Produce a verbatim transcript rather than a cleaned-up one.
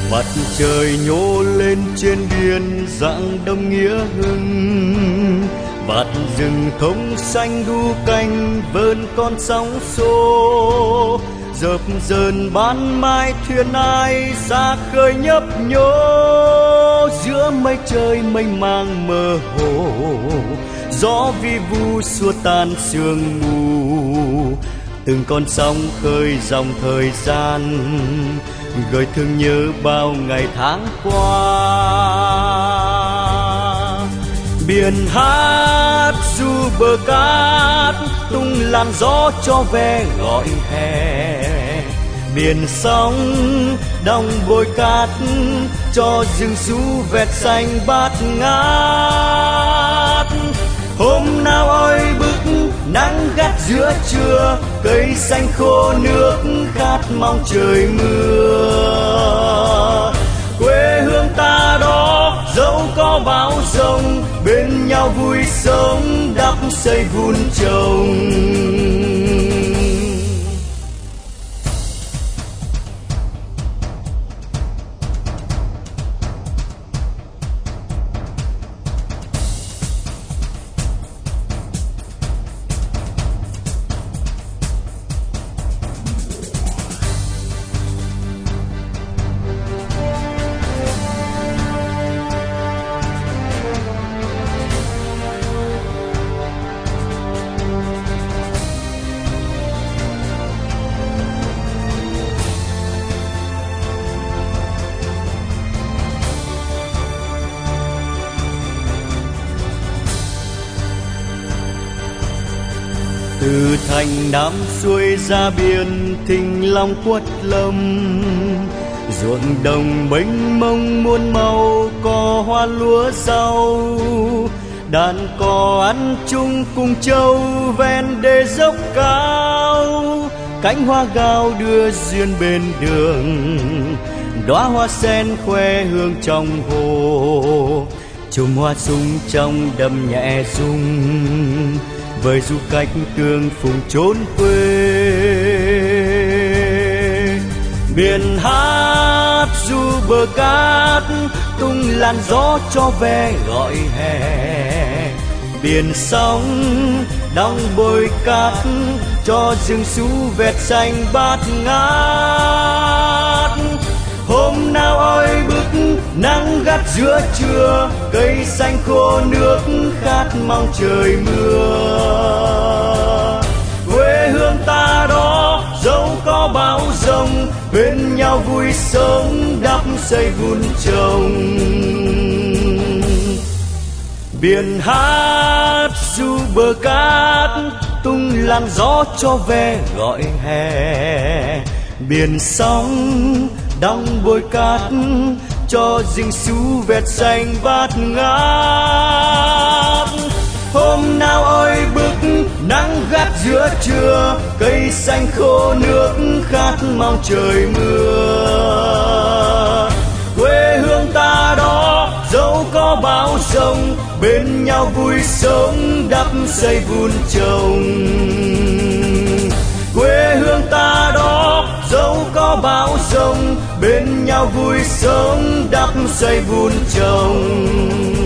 Mặt trời nhô lên trên biển rạng đông nghĩa hưng, bạt rừng thông xanh đu cánh vơn con sóng xô. Dợp dờn ban mai thuyền ai ra khơi nhấp nhô, giữa mây trời mênh mang mơ hồ, gió vi vu xua tan sương mù. Từng con sóng khơi dòng thời gian, gợi thương nhớ bao ngày tháng qua. Biển hát du bờ cát, tung làn gió cho ve gọi hè. Biển sóng đong bồi cát, cho rừng xú vẹt xanh bát ngát. Hôm nào oi bức nắng gắt giữa trưa, cây xanh khô nước khát mong trời mưa. Quê hương ta đó dẫu có bão giông, bên nhau vui sống đắp xây vun trồng. Từ thành Nam xuôi ra biển Thình Long Quất Lâm, ruộng đồng mênh mông muôn màu, cò hoa lúa rau. Đàn cò ăn chung cùng trâu ven đê dốc cao, cánh hoa gao đưa duyên bên đường, đóa hoa sen khoe hương trong hồ. Chùm hoa sung trong đầm nhẹ rung, với du khách tương phùng chốn quê. Biển hát du bờ cát, tung làn gió cho ve gọi hè. Biển sóng đong bồi cát, cho rừng xú vẹt xanh bát ngát. Hôm nào oi bức nắng gắt giữa trưa, cây xanh khô nước khát mong trời mưa. Quê hương ta đó dẫu có bão giông, bên nhau vui sống đắp xây vun trồng. Biển hát du bờ cát, tung làn gió cho ve gọi hè. Biển sóng đong bồi cát, cho rừng xú vẹt xanh bát ngát. Hôm nào oi bức nắng gắt giữa trưa, cây xanh khô nước khát mong trời mưa. Quê hương ta đó dẫu có bão giông, bên nhau vui sống đắp xây vun trồng. Quê hương ta đó dẫu có bão giông, bên nhau vui sống đắp xây vun trồng.